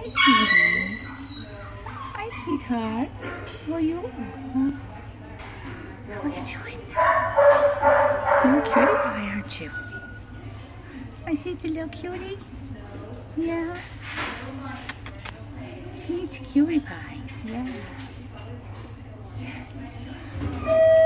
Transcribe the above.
sweetie. Hi, sweetheart. Will you? What are you doing? You're a cutie pie, aren't you? I see the little cutie. Yes. He's a cutie pie. Yes. Yes.